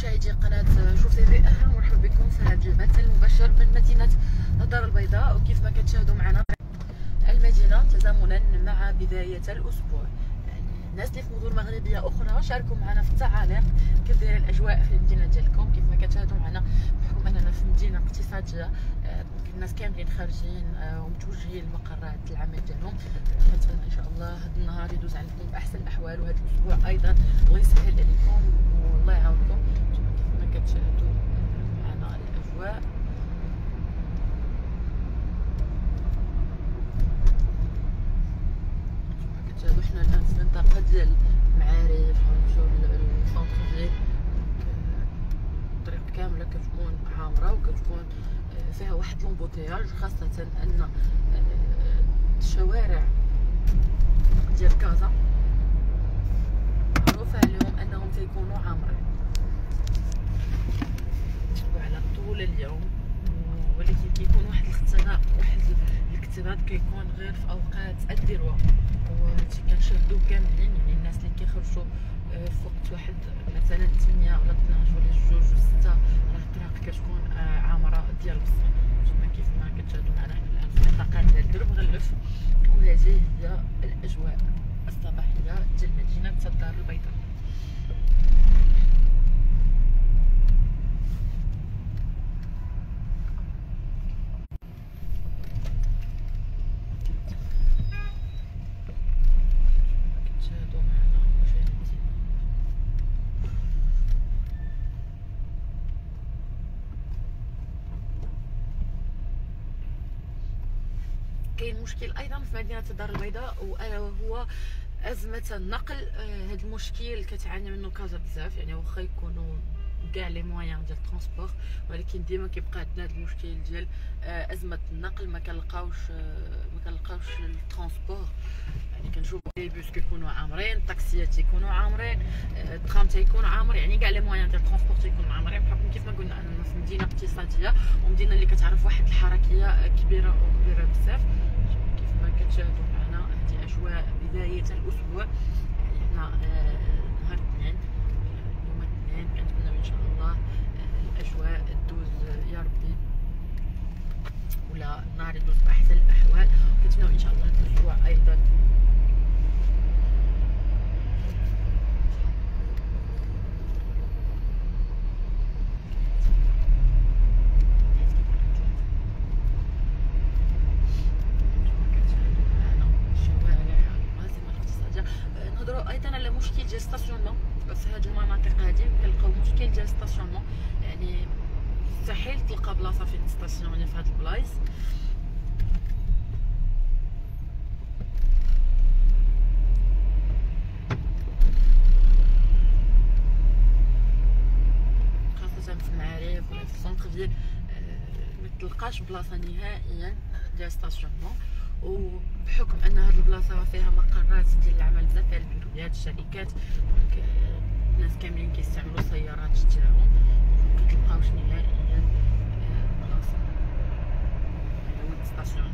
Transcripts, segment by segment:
مشاهدي قناة شوف تي في، اهلا ومرحبا بكم في هذا البث المباشر من مدينة الدار البيضاء. وكيف ما كتشاهدوا معنا المدينة تزامنا مع بداية الأسبوع، يعني الناس اللي في مدن مغربية أخرى شاركوا معنا في التعاليق كيف دايرة الأجواء في المدينة ديالكم. كيف ما كتشاهدوا معنا بحكم أننا في مدينة اقتصادية، الناس كاملين خارجين ومتوجهين لمقرات العمل ديالهم. كنتمنى ان شاء الله هذا النهار يدوز عندكم باحسن الاحوال، وهذا الاسبوع ايضا الله يسهل عليكم والله يعاونكم. كيف ما كتشاهدوا معنا الاجواء، كما كتشاهدوا حنا الان في المنطقه ديال المعارف، غنمشيو للسونتر فيل. الطريق كامله كتكون عامره وكتكون فيها واحد لومبوتياج، خاصة ان الشوارع ديال كازا معروفة عليهم انهم تيكونوا عامرين وعلى طول اليوم، ولكن كيكون واحد الاختناق، واحد الاكتظاظ كيكون غير في اوقات الذروة. وهادشي كنشاهدوه كاملين، يعني الناس اللي كيخرجوا في وقت واحد مثلا 8 ولا 12 ولا 2 و 6 راه الطريق كتكون عامرة ديال بصح. كيف ما كتشاهدوا معنا حنا الان في المنطقة ديال درب غلف، وهذه هي الاجواء الصباحية ديال مدينة الدار البيضاء. كتشاهدوا معنا مشاهدينا كاين مشكل ايضا في مدينه الدار البيضاء، والا وهو ازمه النقل. هذا المشكل كتعاني منه كازا بزاف، يعني واخا يكونوا كاع لي مويان ديال الترونسبور، ولكن ديما كيبقى عندنا هذا المشكل ديال ازمه النقل. ما كنلقاوش الترونسبور، يعني كنشوفوا لي بوس كيكونوا عامرين، الطاكسيات تيكونوا عامرين، الترام تيكون عامر، يعني كاع لي مويان ديال الترونسبور تيكونوا عامرين، بحكم كيف ما قلنا اننا في مدينه اقتصاديه ومدينه اللي كتعرف واحد الحركيه كبيره بزاف. كيف ما كتشاهدوا معنا هذه اجواء بدايه الاسبوع، يعني حنا نهار الاثنين، يوم الاثنين كنتمنى ان شاء الله الاجواء تدوز يا ربي، ولا النهار يدوز باحسن الاحوال. كنتمنى ان شاء الله هذا الاسبوع ايضا ايضا على مشكل ديال ستاسيونمون في هذه المناطق هذه. كنلقاو مشكل ديال ستاسيونمون، يعني مستحيل تلقى بلاصه فين تستاسيوني في هاد البلايص. خاصه في المعارف ولا في السونتر فيل ما تلقاش بلاصه نهائيا ديال ستاسيونمون. وبحكم ان هذه البلاصه فيها مقرات ديال العمل بزاف ديال البيرويات الشركات، دونك الناس كاملين كيستعملوا السيارات تاعهم، مكتلقاوش نهائيا بلاصه وين تستاسيوني.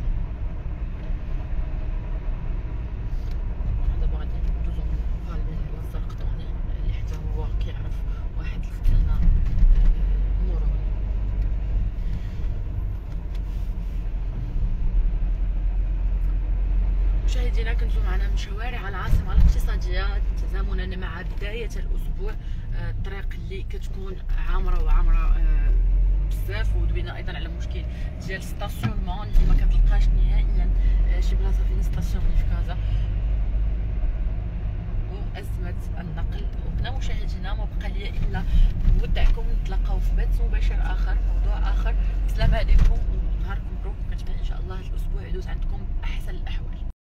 دابا غادي ندوزو من فالين على الزرقطوني اللي حتى هو كيعرف واحد الفتنه مروري. مشاهدينا كنتو معنا من شوارع العاصمه الاقتصاديه تزامنا مع بدايه الاسبوع. الطريق اللي كتكون عامره بزاف، ودوينا ايضا على مشكل ديال ستاسيونمون اللي ما كتلقاش نهائيا شي بلاصه فين ستاسيوني في كازا، وازمه النقل. وهنا مشاهدينا ما بقى لي الا نودعكم، نتلاقاو في بث مباشر اخر، موضوع اخر. السلام عليكم ونهاركم مبروك، كنتمنى ان شاء الله الاسبوع يدوز عندكم احسن الاحوال.